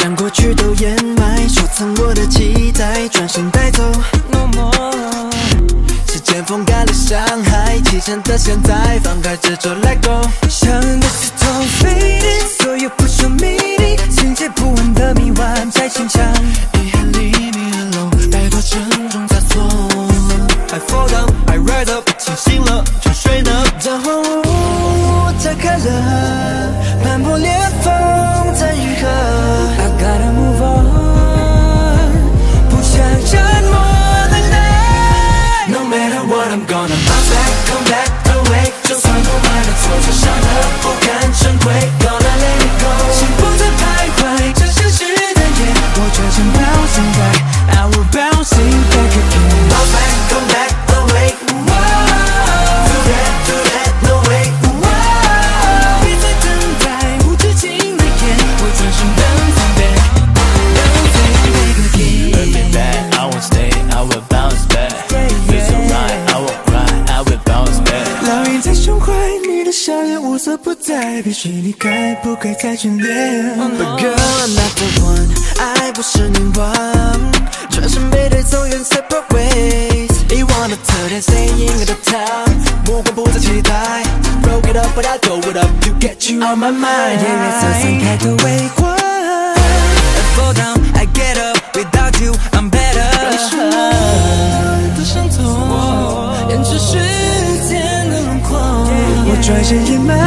将过去都掩埋，收藏我的期待，转身带走 No more。 时间风干了伤害，启程的现在，放开执着 Let go。 想的是头 fading， 所有不朽秘密，情节不稳的迷惘在心墙。遗憾里 me alone， 摆脱沉重枷锁。I fall down， I rise up， 清醒了，沉睡呢？这荒芜拆开了，斑驳裂缝在愈合。I gotta move on， 不想沉默等待。No matter what I'm gonna bounce back, come back away。 就算不满的挫折，伤得不堪成灰 ，Gonna let it go。 心不再徘徊，这现实的夜，我转身 bouncing back，I will bouncing back again。 Bounce back, come back away。 Do that, do that, no way。 别再等待无止境的夜，我转身 bouncing back， bouncing back again。 Bring me back, I won't stay, I will bounce back。 Feel so right, I won't cry, I will bounce back。 烙印在胸怀，你的笑脸无所不在，必须离开，不该再眷恋。But girl, I'm not the one， 爱不是凝望，转身背对走远 separate ways。 遗忘的特点 staying at the top， 目光不再期待 ，Roll it up but I throw it up to get you on my mind。 夜月色散开的微光 I fall down, I get up without you I'm better。 让什么都伤痛，延迟时间的轮廓，我转身掩埋，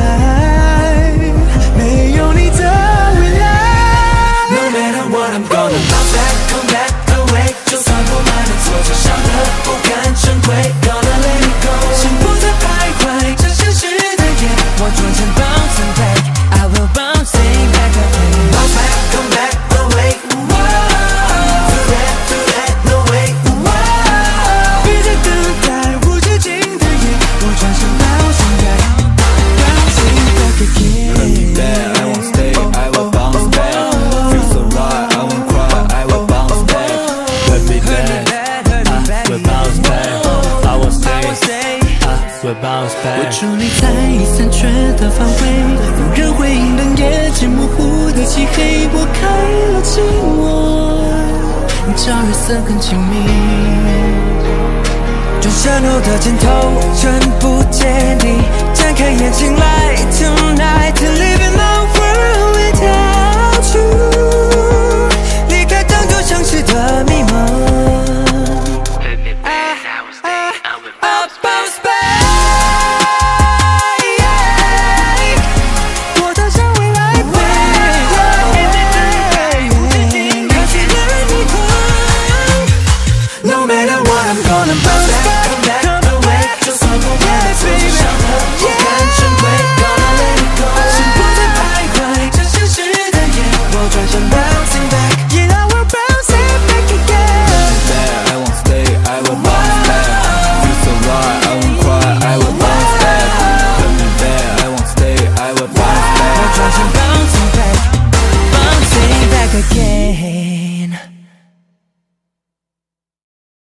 没有你的未来。No matter what I'm gonna bounce back, come back away。 就算不满的挫折，伤得不堪成灰 ，Gonna let it go。 心不再徘徊，这现实的夜，我转身 bouncing back，I will bouncing back again。 Bounce back, come back away。 Do that, do that, no way。 别再等待无止境的夜，我转身 bouncing back，bouncing back again。 Bring me back, I won't stay, I will bounce back。 Feel so right, I won't cry, I will bounce back。 Bring me back, I will bounce back。 I won't stay, I will bounce back。 我伫立在已残缺的方位，无人回应的夜景，模糊的漆黑拨开了寂寞，照月色更亲密。转身后的箭头，全部见底，展开眼睛来 Tonight to live in the world without you。 离开当作相识的迷茫。No matter what I'm gonna bounce back, come back away。 就算不满的挫折，伤得不堪成灰 ，Gonna let it go。 心不再徘徊，这现实的夜，我转身。